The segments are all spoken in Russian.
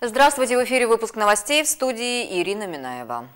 Здравствуйте, в эфире выпуск новостей, в студии Ирина Минаева.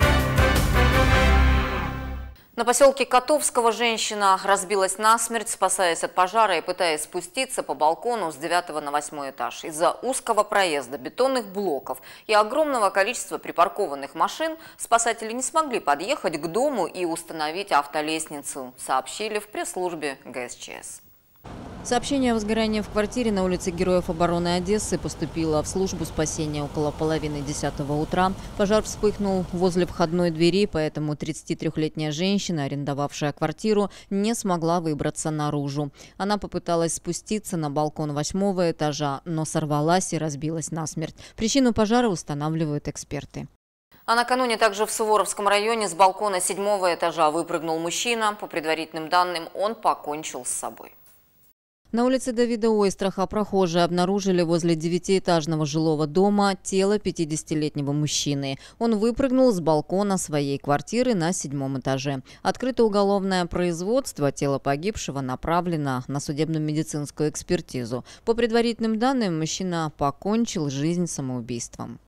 На поселке Котовского женщина разбилась насмерть, спасаясь от пожара и пытаясь спуститься по балкону с 9 на 8 этаж. Из-за узкого проезда, бетонных блоков и огромного количества припаркованных машин спасатели не смогли подъехать к дому и установить автолестницу, сообщили в пресс-службе ГСЧС. Сообщение о возгорании в квартире на улице Героев обороны Одессы поступило в службу спасения около 9:30 утра. Пожар вспыхнул возле входной двери, поэтому 33-летняя женщина, арендовавшая квартиру, не смогла выбраться наружу. Она попыталась спуститься на балкон 8 этажа, но сорвалась и разбилась насмерть. Причину пожара устанавливают эксперты. А накануне также в Суворовском районе с балкона 7 этажа выпрыгнул мужчина. По предварительным данным, он покончил с собой. На улице Давида Ойстраха прохожие обнаружили возле 9-этажного жилого дома тело 50-летнего мужчины. Он выпрыгнул с балкона своей квартиры на 7 этаже. Открыто уголовное производство, тело погибшего направлено на судебно-медицинскую экспертизу. По предварительным данным, мужчина покончил жизнь самоубийством.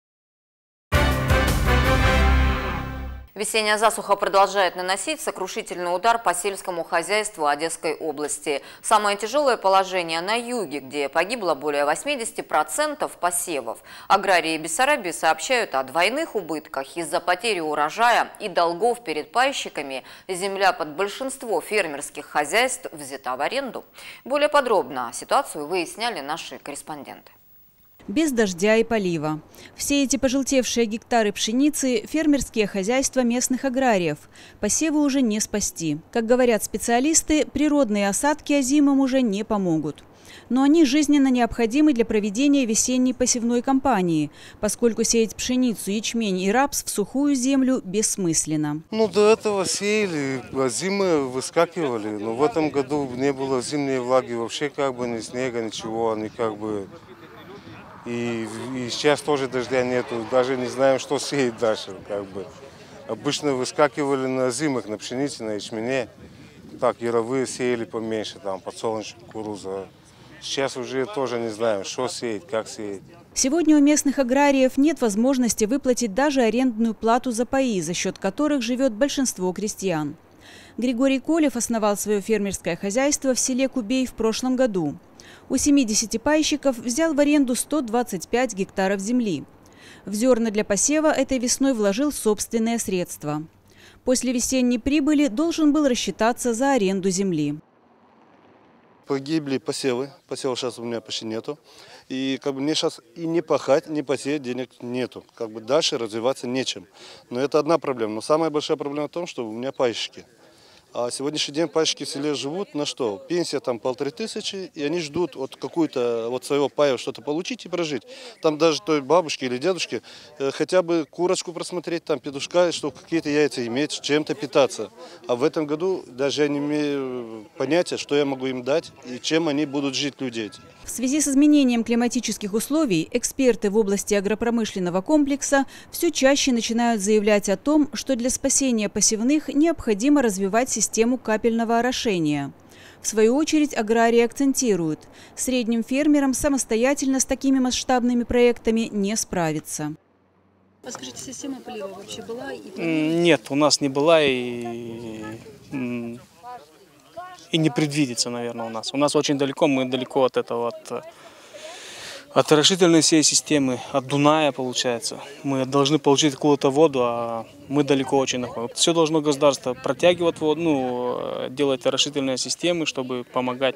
Весенняя засуха продолжает наносить сокрушительный удар по сельскому хозяйству Одесской области. Самое тяжелое положение на юге, где погибло более 80% посевов. Аграрии Бессарабии сообщают о двойных убытках из-за потери урожая и долгов перед пайщиками. Земля под большинство фермерских хозяйств взята в аренду. Более подробно ситуацию выясняли наши корреспонденты. Без дождя и полива. Все эти пожелтевшие гектары пшеницы – фермерские хозяйства местных аграриев. Посевы уже не спасти. Как говорят специалисты, природные осадки озимым уже не помогут. Но они жизненно необходимы для проведения весенней посевной кампании, поскольку сеять пшеницу, ячмень и рапс в сухую землю бессмысленно. До этого сеяли, зимы выскакивали, но в этом году не было зимней влаги, вообще ни снега, ничего, они И сейчас тоже дождя нету, даже не знаем, что сеять дальше. Обычно выскакивали на зимах, на пшенице, на ячмене. Так, яровые сеяли поменьше, подсолнечник, кукуруза. Сейчас уже тоже не знаем, что сеять, как сеять. Сегодня у местных аграриев нет возможности выплатить даже арендную плату за паи, за счет которых живет большинство крестьян. Григорий Колев основал свое фермерское хозяйство в селе Кубей в прошлом году. У 70 пайщиков взял в аренду 125 гектаров земли. В зерна для посева этой весной вложил собственные средства. После весенней прибыли должен был рассчитаться за аренду земли. Погибли посевы. Посева сейчас у меня почти нету. И мне сейчас и не пахать, не посеять денег нету. Дальше развиваться нечем. Но это одна проблема. Но самая большая проблема в том, что у меня пайщики. А сегодняшний день пайщики в селе живут на что? Пенсия 1500, и они ждут какую-то своего пая что-то получить и прожить. Там даже той бабушке или дедушке хотя бы курочку просмотреть, петушка, чтобы какие-то яйца иметь, чем-то питаться. А в этом году даже я не имею понятия, что я могу им дать и чем они будут жить, люди эти. В связи с изменением климатических условий эксперты в области агропромышленного комплекса все чаще начинают заявлять о том, что для спасения посевных необходимо развивать систему капельного орошения. В свою очередь аграрии акцентируют – средним фермерам самостоятельно с такими масштабными проектами не справиться. А скажите, система полива вообще была? Нет, у нас не была и не предвидится, наверное, у нас. У нас очень далеко, мы далеко от этого, от орошительной всей системы, от Дуная, получается. Мы должны получить какую-то воду, а мы далеко очень находимся. Все должно государство протягивать воду, делать орошительные системы, чтобы помогать,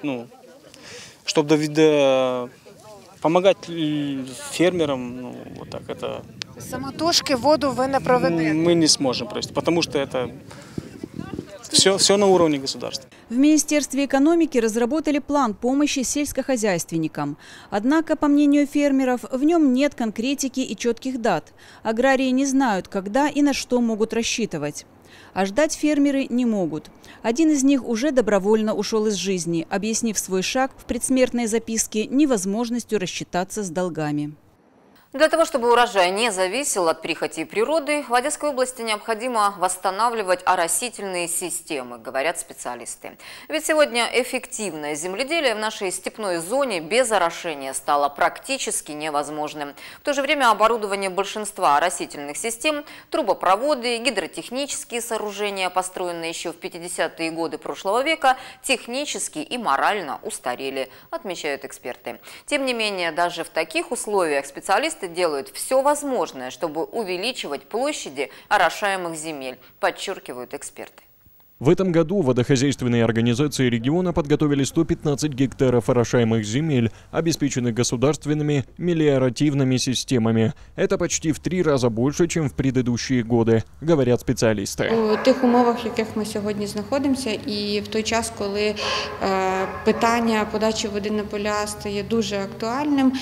чтобы помогать фермерам, это. Самотужки воду вы не проведете? Мы не сможем провести, потому что это все на уровне государства. В Министерстве экономики разработали план помощи сельскохозяйственникам. Однако, по мнению фермеров, в нем нет конкретики и четких дат. Аграрии не знают, когда и на что могут рассчитывать. А ждать фермеры не могут. Один из них уже добровольно ушел из жизни, объяснив свой шаг в предсмертной записке невозможностью рассчитаться с долгами. Для того, чтобы урожай не зависел от прихоти природы, в Одесской области необходимо восстанавливать оросительные системы, говорят специалисты. Ведь сегодня эффективное земледелие в нашей степной зоне без орошения стало практически невозможным. В то же время оборудование большинства оросительных систем, трубопроводы, гидротехнические сооружения, построенные еще в 50-е годы прошлого века, технически и морально устарели, отмечают эксперты. Тем не менее, даже в таких условиях специалисты делают все возможное, чтобы увеличивать площади орошаемых земель, подчеркивают эксперты. В этом году водохозяйственные организации региона подготовили 115 гектаров орошаемых земель, обеспеченных государственными мелиоративными системами. Это почти в 3 рази больше, чем в предыдущие годы, говорят специалисты. У тих умовах, в яких ми сьогодні знаходимося, і в той час, коли питання подачі води на поля стає дуже актуальним,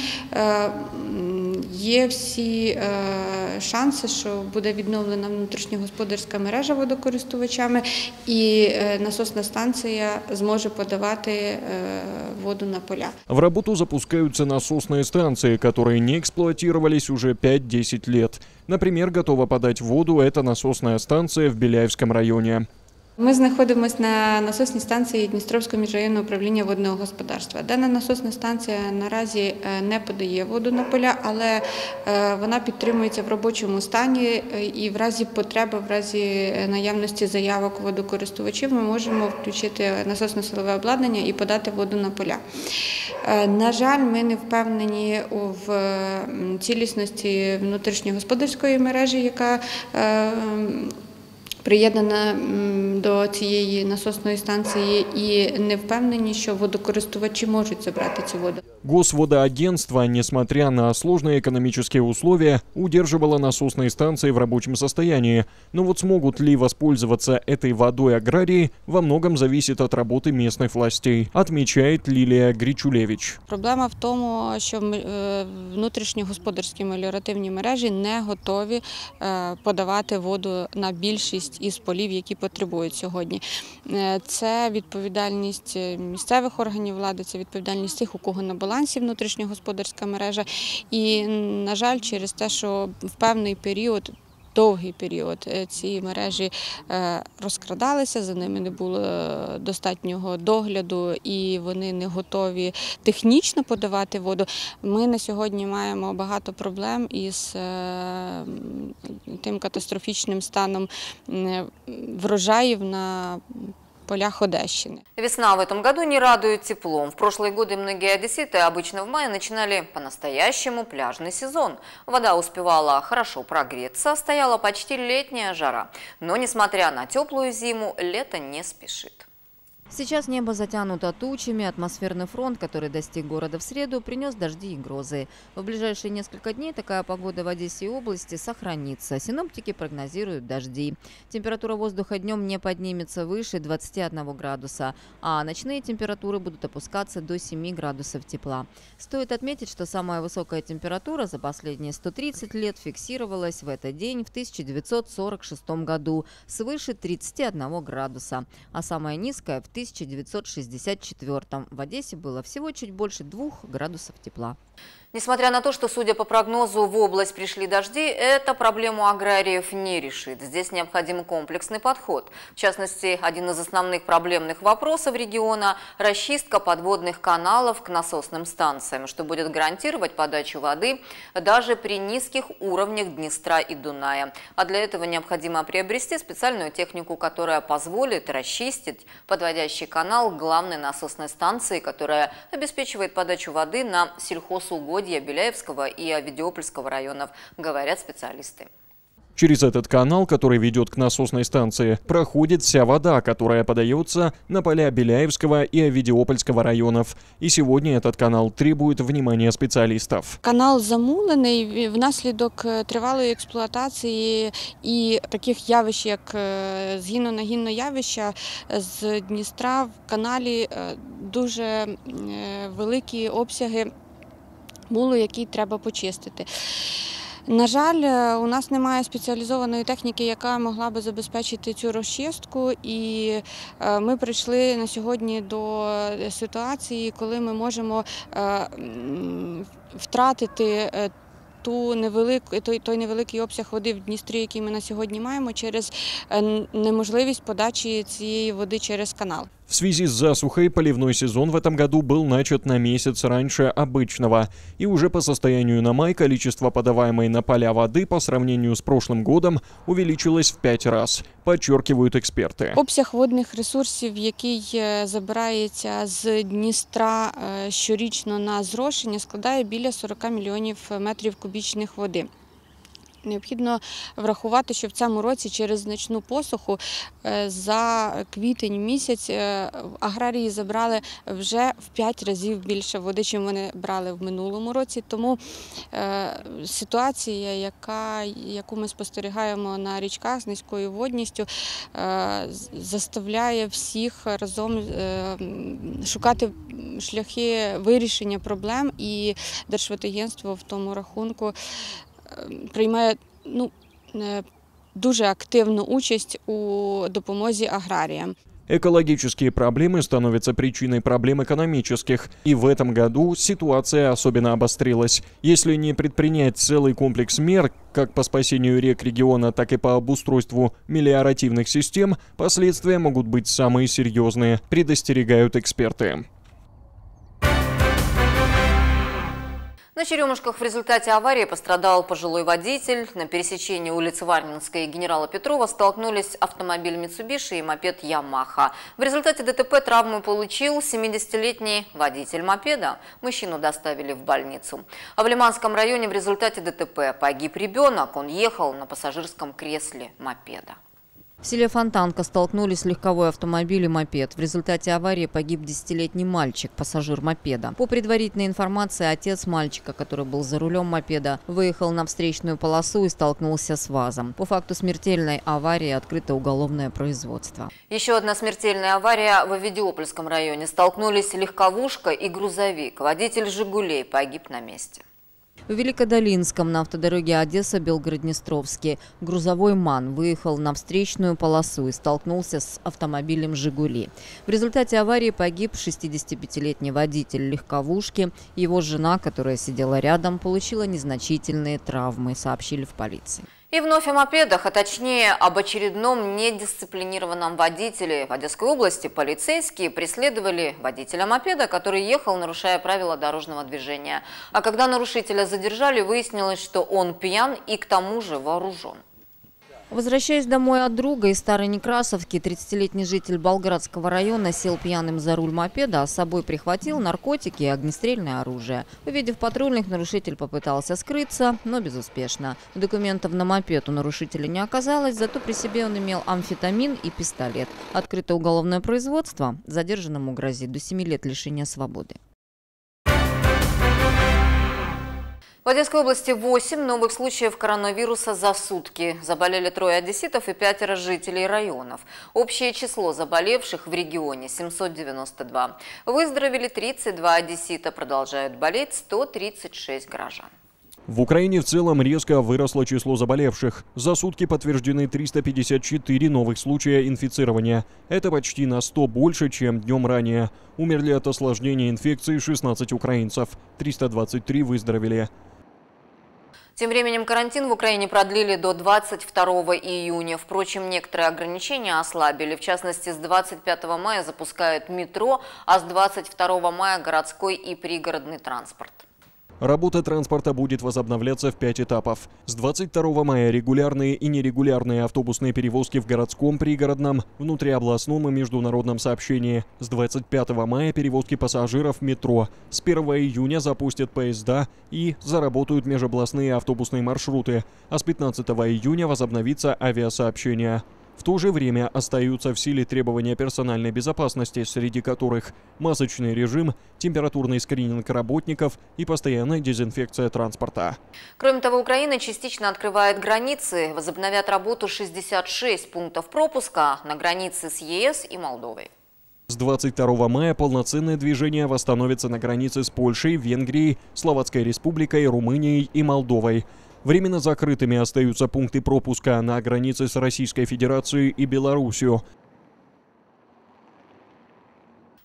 є всі шанси, що буде відновлена внутрішньогосподарська мережа водокористувачами і насосна станція зможе подавати воду на поля. В работу запускаются насосные станции, которые не эксплуатировались уже 5-10 лет. Например, готова подать воду эта насосная станция в Беляевском районе. Ми знаходимося на насосній станції Дністровського міжрайонного управління водного господарства. Дана насосна станція наразі не подає воду на поля, але вона підтримується в робочому стані і в разі потреби, в разі наявності заявок водокористувачів ми можемо включити насосно-силове обладнання і подати воду на поля. На жаль, ми не впевнені в цілісності внутрішньогосподарської мережі, яка приєднана до цієї насосної станції, і не впевнені, що водокористувачі можуть забрати цю воду. Госводоагентство, несмотря на сложные экономические условия, удерживало насосные станции в рабочем состоянии. Но вот смогут ли воспользоваться этой водой аграрии, во многом зависит от работы местных властей, отмечает Лилия Гричулевич. Проблема в тому, що внутрішньогосподарські меліоративні мережі не готові подавати воду на більшість із полів, які потребують сьогодні. Це відповідальність місцевих органів влади, це відповідальність тих, у кого на балансі внутрішньогосподарська мережа. І, на жаль, через те, що в певний період, довгий період, ці мережі розкрадалися, за ними не було достатнього догляду і вони не готові технічно подавати воду. Ми на сьогодні маємо багато проблем із тим катастрофічним станом врожаїв на полях Одещины. Весна в этом году не радует теплом. В прошлые годы многие одесситы обычно в мае начинали по-настоящему пляжный сезон. Вода успевала хорошо прогреться, стояла почти летняя жара. Но, несмотря на теплую зиму, лето не спешит. Сейчас небо затянуто тучами, атмосферный фронт, который достиг города в среду, принес дожди и грозы. В ближайшие несколько дней такая погода в Одессе и области сохранится. Синоптики прогнозируют дожди. Температура воздуха днем не поднимется выше 21 градуса, а ночные температуры будут опускаться до 7 градусов тепла. Стоит отметить, что самая высокая температура за последние 130 лет фиксировалась в этот день в 1946 году свыше 31 градуса, а самая низкая в 1964. В Одессе было всего чуть больше 2 градусов тепла. Несмотря на то, что, судя по прогнозу, в область пришли дожди, это проблему аграриев не решит. Здесь необходим комплексный подход. В частности, один из основных проблемных вопросов региона – расчистка подводных каналов к насосным станциям, что будет гарантировать подачу воды даже при низких уровнях Днестра и Дуная. А для этого необходимо приобрести специальную технику, которая позволит расчистить подводящий канал главной насосной станции, которая обеспечивает подачу воды на сельхозугодья Беляевского и Авидиопольского районов, говорят специалисты. Через этот канал, который ведет к насосной станции, проходит вся вода, которая подается на поля Беляевского и Авидиопольского районов. И сегодня этот канал требует внимания специалистов. Канал замулений внаслідок тривалої експлуатації і таких явищ, як згинно-нагінне явище, з Дністра в каналі дуже великі обсяги мулу, який треба почистити. На жаль, у нас немає спеціалізованої техніки, яка могла би забезпечити цю розчистку, і ми прийшли на сьогодні до ситуації, коли ми можемо втратити той невеликий обсяг води в Дністрі, який ми на сьогодні маємо, через неможливість подачі цієї воды через канал. В связи с засухой поливной сезон в этом году был начат на месяц раньше обычного. И уже по состоянию на май количество подаваемой на поля воды по сравнению с прошлым годом увеличилось в 5 раз, подчеркивают эксперты. Обсяг водних ресурсів, який забирається з Дністра щорічно на зрошення, складає біля 40 мільйонів метрів кубічних води. Необхідно врахувати, що в цьому році через значну посуху за квітень місяць аграрії забрали вже в 5 разів більше води, чим вони брали в минулому році. Тому ситуація, яку ми спостерігаємо на річках з низькою водністю, заставляє всіх разом шукати шляхи вирішення проблем, і Держводагентство в тому рахунку приймає дуже активну участь у допомозі аграріям. Экологические проблемы становятся причиной проблем экономических. И в этом году ситуация особенно обострилась. Если не предпринять целый комплекс мер, как по спасению рек региона, так и по обустройству мелиоративных систем, последствия могут быть самые серьезные, предостерегают эксперты. На Черемушках в результате аварии пострадал пожилой водитель. На пересечении улицы Варнинской и генерала Петрова столкнулись автомобиль Mitsubishi и мопед Yamaha. В результате ДТП травму получил 70-летний водитель мопеда. Мужчину доставили в больницу. А в Лиманском районе в результате ДТП погиб ребенок. Он ехал на пассажирском кресле мопеда. В селе Фонтанка столкнулись легковой автомобиль и мопед. В результате аварии погиб 10-летний мальчик, пассажир мопеда. По предварительной информации, отец мальчика, который был за рулем мопеда, выехал на встречную полосу и столкнулся с ВАЗом. По факту смертельной аварии открыто уголовное производство. Еще одна смертельная авария в Овидиопольском районе. Столкнулись легковушка и грузовик. Водитель «Жигулей» погиб на месте. В Великодолинском на автодороге Одесса-Белгород-Днестровский грузовой МАН выехал на встречную полосу и столкнулся с автомобилем «Жигули». В результате аварии погиб 65-летний водитель легковушки. Его жена, которая сидела рядом, получила незначительные травмы, сообщили в полиции. И вновь о мопедах, а точнее об очередном недисциплинированном водителе. В Одесской области полицейские преследовали водителя мопеда, который ехал, нарушая правила дорожного движения. А когда нарушителя задержали, выяснилось, что он пьян и к тому же вооружен. Возвращаясь домой от друга из Старой Некрасовки, 30-летний житель Болградского района сел пьяным за руль мопеда, а с собой прихватил наркотики и огнестрельное оружие. Увидев патрульных, нарушитель попытался скрыться, но безуспешно. Документов на мопед у нарушителя не оказалось, зато при себе он имел амфетамин и пистолет. Открыто уголовное производство, задержанному грозит до 7 лет лишения свободы. В Одесской области 8 новых случаев коронавируса за сутки. Заболели 3 одесситов и 5 жителей районов. Общее число заболевших в регионе – 792. Выздоровели 32 одессита, продолжают болеть 136 горожан. В Украине в целом резко выросло число заболевших. За сутки подтверждены 354 новых случая инфицирования. Это почти на 100 больше, чем днем ранее. Умерли от осложнения инфекции 16 украинцев. 323 выздоровели. Тем временем карантин в Украине продлили до 22 июня. Впрочем, некоторые ограничения ослабили. В частности, с 25 мая запускают метро, а с 22 мая городской и пригородный транспорт. Работа транспорта будет возобновляться в 5 этапов. С 22 мая регулярные и нерегулярные автобусные перевозки в городском, пригородном, внутриобластном и международном сообщении. С 25 мая перевозки пассажиров в метро. С 1 июня запустят поезда и заработают межобластные автобусные маршруты. А с 15 июня возобновится авиасообщение. В то же время остаются в силе требования персональной безопасности, среди которых масочный режим, температурный скрининг работников и постоянная дезинфекция транспорта. Кроме того, Украина частично открывает границы. Возобновят работу 66 пунктов пропуска на границе с ЕС и Молдовой. С 22 мая полноценное движение восстановится на границе с Польшей, Венгрией, Словацкой Республикой, Румынией и Молдовой. Временно закрытыми остаются пункты пропуска на границе с Российской Федерацией и Белоруссией.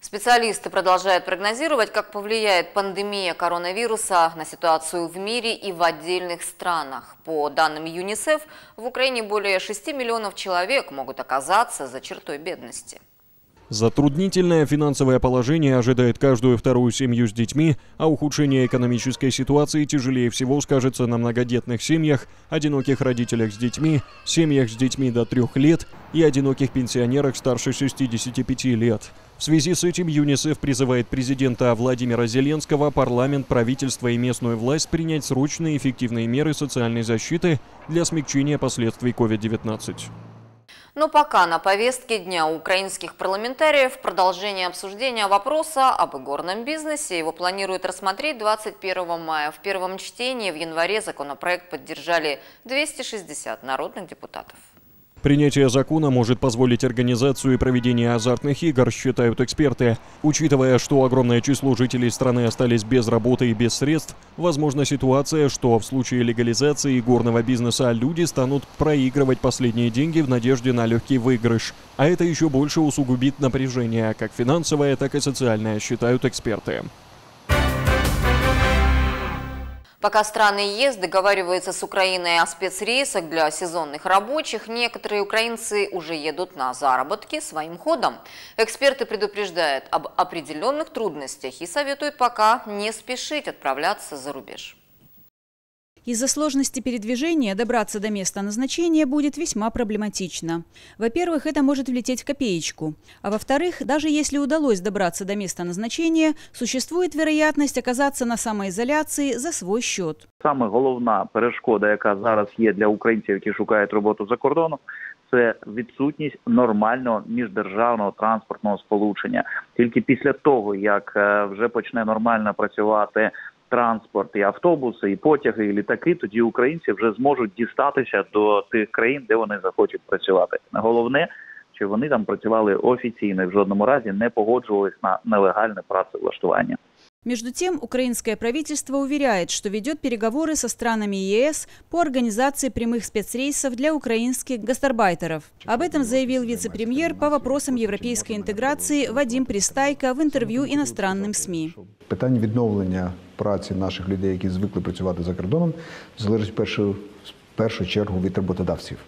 Специалисты продолжают прогнозировать, как повлияет пандемия коронавируса на ситуацию в мире и в отдельных странах. По данным ЮНИСЕФ, в Украине более 6 миллионов человек могут оказаться за чертой бедности. Затруднительное финансовое положение ожидает каждую вторую семью с детьми, а ухудшение экономической ситуации тяжелее всего скажется на многодетных семьях, одиноких родителях с детьми, семьях с детьми до 3 лет и одиноких пенсионерах старше 65 лет. В связи с этим ЮНИСЕФ призывает президента Владимира Зеленского, парламент, правительство и местную власть принять срочные и эффективные меры социальной защиты для смягчения последствий COVID-19. Но пока на повестке дня у украинских парламентариев продолжение обсуждения вопроса об игорном бизнесе. Его планируют рассмотреть 21 мая. В первом чтении в январе законопроект поддержали 260 народных депутатов. Принятие закона может позволить организацию и проведение азартных игр, считают эксперты. Учитывая, что огромное число жителей страны остались без работы и без средств, возможна ситуация, что в случае легализации игорного бизнеса люди станут проигрывать последние деньги в надежде на легкий выигрыш. А это еще больше усугубит напряжение, как финансовое, так и социальное, считают эксперты. Пока страны ЕС договариваются с Украиной о спецрейсах для сезонных рабочих, некоторые украинцы уже едут на заработки своим ходом. Эксперты предупреждают об определенных трудностях и советуют пока не спешить отправляться за рубеж. Из-за сложности передвижения добраться до места назначения будет весьма проблематично. Во-первых, это может влететь в копеечку. А во-вторых, даже если удалось добраться до места назначения, существует вероятность оказаться на самоізоляції за свій счет. Саме головна перешкода, яка зараз є для українців, які шукають роботу за кордоном, це відсутність нормального міждержавного транспортного сполучення. Тільки після того, як вже почне нормально працювати транспорт, і автобуси, і потяги, і літаки, тоді українці вже зможуть дістатися до тих країн, де вони захочуть працювати. Головне, щоб вони там працювали офіційно і в жодному разі не погоджувались на нелегальне працевлаштування. Между тем, украинское правительство уверяет, что ведет переговоры со странами ЕС по организации прямых спецрейсов для украинских гастарбайтеров. Об этом заявил вице-премьер по вопросам европейской интеграции Вадим Пристайко в интервью иностранным СМИ. Питання відновлення праці наших людей, які звикли працювати за кордоном, залежить в першу чергу від роботодавців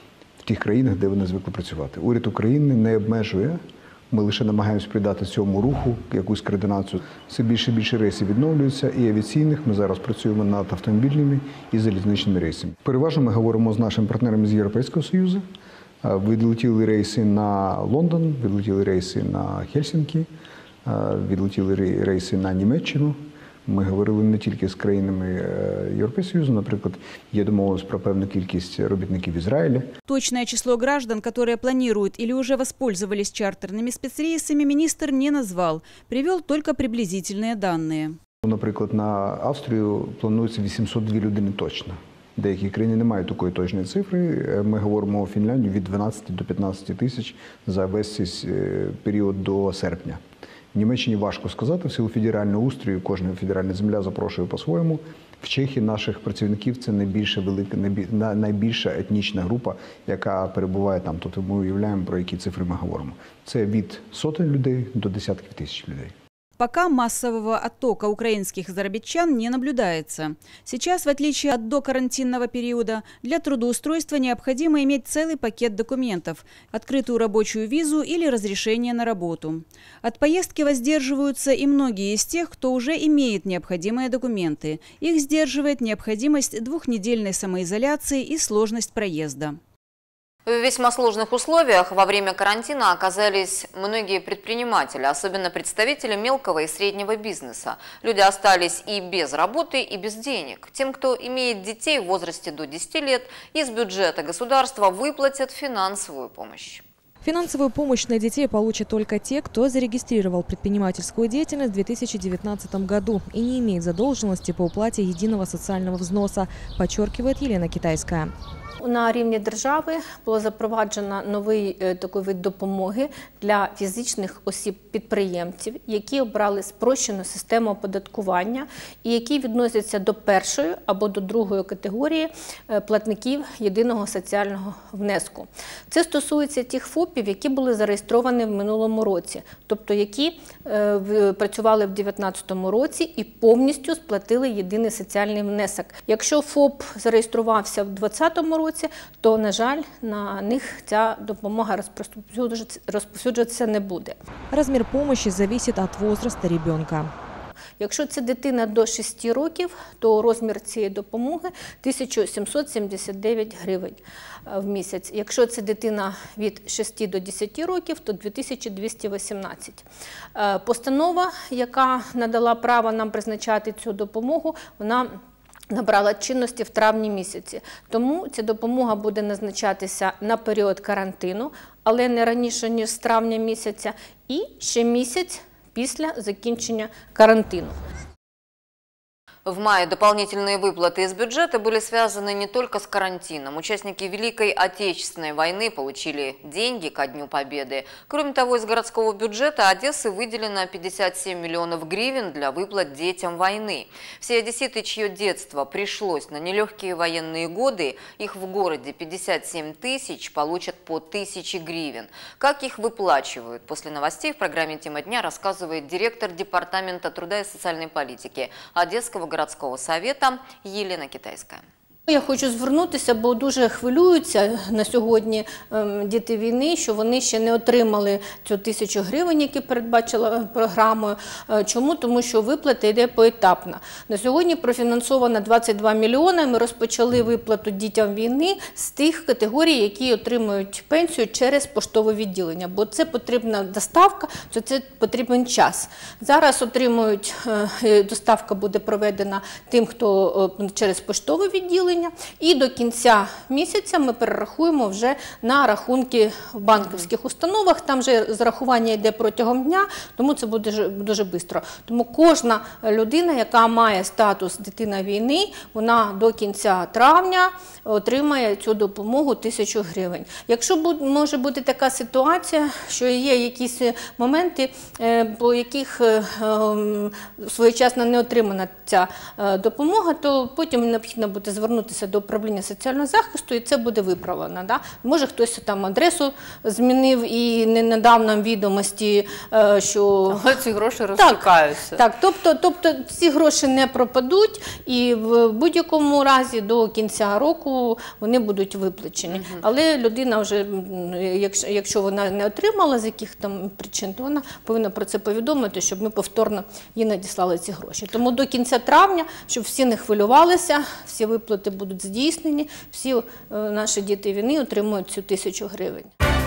в тих країнах, де вони звикли працювати. Уряд України не обмежує. Ми лише намагаємося придати цьому руху якусь координацію. Все більше і більше рейсів відновлюються, і авіаційних. Ми зараз працюємо над автомобільними і залізничними рейсами. Переважно ми говоримо з нашими партнерами з Європейського Союзу. Відлетіли рейси на Лондон, відлетіли рейси на Хельсінкі, відлетіли рейси на Німеччину. Ми говорили не тільки з країнами Європейського Союзу, наприклад, є домовленість про певну кількість робітників в Израиле. Точное число граждан, которые планируют или уже воспользовались чартерными спецрейсами, министр не назвал, привел только приблизительные данные. Наприклад, на Австрію планується 802 людини точно. Деякі країни не мають такої точної цифри. Ми говоримо у Фінляндії від 12 до 15 тисяч за весь цей період до серпня. В Німеччині важко сказати, в силу федерального устрою, кожна федеральна земля запрошує по-своєму. В Чехії наших працівників це найбільша етнічна група, яка перебуває там. Тобто ми уявляємо, про які цифри ми говоримо. Це від сотень людей до десятків тисяч людей. Пока массового оттока украинских заработчан не наблюдается. Сейчас, в отличие от докарантинного периода, для трудоустройства необходимо иметь целый пакет документов, открытую рабочую визу или разрешение на работу. От поездки воздерживаются и многие из тех, кто уже имеет необходимые документы. Их сдерживает необходимость двухнедельной самоизоляции и сложность проезда. В весьма сложных условиях во время карантина оказались многие предприниматели, особенно представители мелкого и среднего бизнеса. Люди остались и без работы, и без денег. Тем, кто имеет детей в возрасте до 10 лет, из бюджета государства выплатят финансовую помощь. Финансовую помощь на детей получат только те, кто зарегистрировал предпринимательскую деятельность в 2019 году и не имеет задолженности по уплате единого социального взноса, подчеркивает Елена Китайская. На рівні держави було запроваджено новий такий вид допомоги для фізичних осіб-підприємців, які обрали спрощену систему оподаткування і які відносяться до першої або до другої категорії платників єдиного соціального внеску. Це стосується тих ФОПів, які були зареєстровані в минулому році, тобто які працювали в 2019 році і повністю сплатили єдиний соціальний внесок. Якщо ФОП зареєструвався в 2020 році, то, на жаль, на них ця допомога розповсюджуватися не буде. Размер помощи зависит от возраста ребенка. Якщо це дитина до 6 років, то розмір цієї допомоги 1779 гривень в місяць. Якщо це дитина від 6 до 10 років, то 2218. Постанова, яка надала право нам призначати цю допомогу, вона набрала чинності в травні місяці. Тому ця допомога буде назначатися на період карантину, але не раніше, ніж з травня місяця, і ще місяць після закінчення карантину. В мае дополнительные выплаты из бюджета были связаны не только с карантином. Участники Великой Отечественной войны получили деньги ко Дню Победы. Кроме того, из городского бюджета Одессы выделено 57 миллионов гривен для выплат детям войны. Все одесситы, чье детство пришлось на нелегкие военные годы, их в городе 57 тысяч, получат по 1000 гривен. Как их выплачивают? После новостей в программе «Тема дня» рассказывает директор Департамента труда и социальной политики Одесского городского совета Елена Китайская. Я хочу звернутися, бо дуже хвилюються на сьогодні діти війни, що вони ще не отримали цю 1000 гривень, які передбачила програмою. Чому? Тому що виплата йде поетапно. На сьогодні профінансовано 22 мільйони. Ми розпочали виплату дітям війни з тих категорій, які отримують пенсію через поштове відділення. Бо це потрібна доставка, це потрібен час. Зараз отримують, доставка буде проведена тим, хто через поштове відділення. І до кінця місяця ми перерахуємо вже на рахунки в банківських установах. Там же зарахування йде протягом дня, тому це буде дуже швидко. Тому кожна людина, яка має статус дитина війни, вона до кінця травня отримає цю допомогу 1000 гривень. Якщо може бути така ситуація, що є якісь моменти, по яких своєчасно не отримана ця допомога, то потім необхідно буде звернутися до управління соціального захисту, і це буде виправлено. Да? Може, хтось там адресу змінив і не надав нам відомості, що... Але ці гроші розшукаються. Так, тобто ці гроші не пропадуть, і в будь-якому разі до кінця року вони будуть виплачені. Але людина вже, якщо вона не отримала з яких там причин, то вона повинна про це повідомити, щоб ми повторно їй надіслали ці гроші. Тому до кінця травня, щоб всі не хвилювалися, всі виплати будуть здійснені, всі наші діти війни отримують цю 1000 гривень.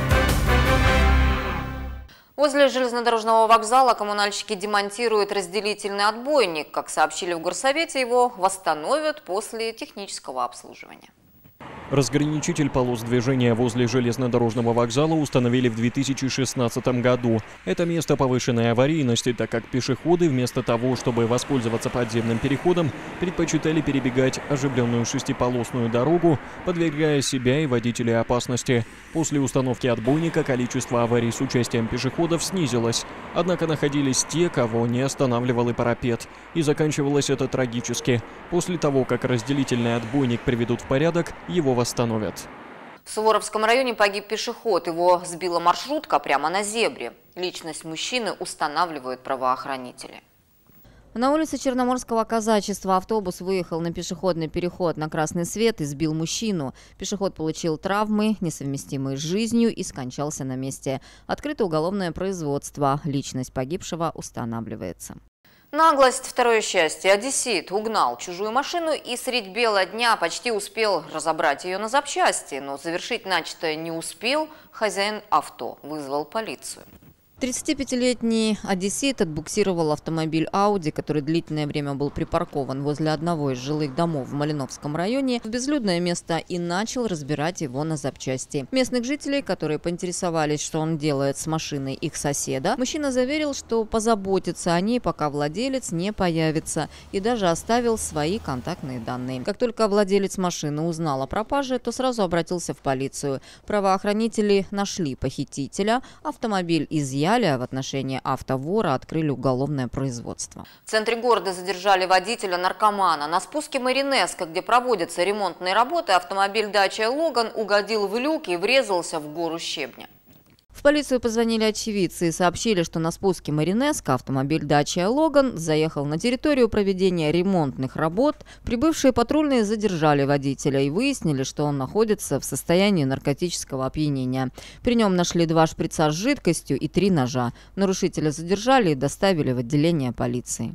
Возле железнодорожного вокзала коммунальщики демонтируют разделительный отбойник. Как сообщили в горсовете, его восстановят после технического обслуживания. Разграничитель полос движения возле железнодорожного вокзала установили в 2016 году. Это место повышенной аварийности, так как пешеходы вместо того, чтобы воспользоваться подземным переходом, предпочитали перебегать оживленную шестиполосную дорогу, подвергая себя и водителей опасности. После установки отбойника количество аварий с участием пешеходов снизилось. Однако находились те, кого не останавливал и парапет. И заканчивалось это трагически. После того, как разделительный отбойник приведут в порядок, его восстановят. В Суворовском районе погиб пешеход. Его сбила маршрутка прямо на зебре. Личность мужчины устанавливают правоохранители. На улице Черноморского казачества автобус выехал на пешеходный переход на красный свет и сбил мужчину. Пешеход получил травмы, несовместимые с жизнью, и скончался на месте. Открыто уголовное производство. Личность погибшего устанавливается. Наглость – второе счастье. Одессит угнал чужую машину и средь бела дня почти успел разобрать ее на запчасти. Но завершить начатое не успел. Хозяин авто вызвал полицию. 35-летний одессит отбуксировал автомобиль Audi, который длительное время был припаркован возле одного из жилых домов в Малиновском районе, в безлюдное место и начал разбирать его на запчасти. Местных жителей, которые поинтересовались, что он делает с машиной их соседа, мужчина заверил, что позаботится о ней, пока владелец не появится, и даже оставил свои контактные данные. Как только владелец машины узнал о пропаже, то сразу обратился в полицию. Правоохранители нашли похитителя, автомобиль изъяли, а в отношении автовора открыли уголовное производство. В центре города задержали водителя-наркомана. На спуске Маринеско, где проводятся ремонтные работы, автомобиль Dacia Logan угодил в люк и врезался в гору щебня. В полицию позвонили очевидцы и сообщили, что на спуске Маринеско автомобиль Dacia Logan заехал на территорию проведения ремонтных работ. Прибывшие патрульные задержали водителя и выяснили, что он находится в состоянии наркотического опьянения. При нем нашли 2 шприца с жидкостью и 3 ножа. Нарушителя задержали и доставили в отделение полиции.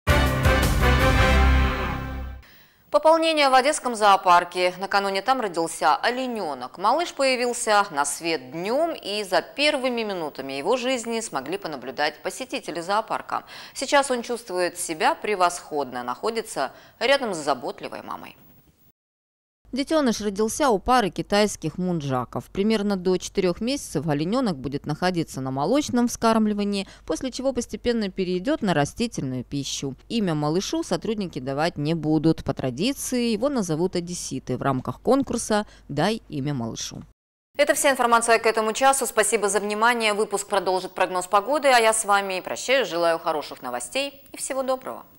Пополнение в Одесском зоопарке. Накануне там родился олененок. Малыш появился на свет днем, и за первыми минутами его жизни смогли понаблюдать посетители зоопарка. Сейчас он чувствует себя превосходно, находится рядом с заботливой мамой. Детеныш родился у пары китайских мунджаков. Примерно до 4 месяцев олененок будет находиться на молочном вскармливании, после чего постепенно перейдет на растительную пищу. Имя малышу сотрудники давать не будут. По традиции его назовут одесситы в рамках конкурса «Дай имя малышу». Это вся информация к этому часу. Спасибо за внимание. Выпуск продолжит прогноз погоды, а я с вами прощаюсь. Желаю хороших новостей и всего доброго.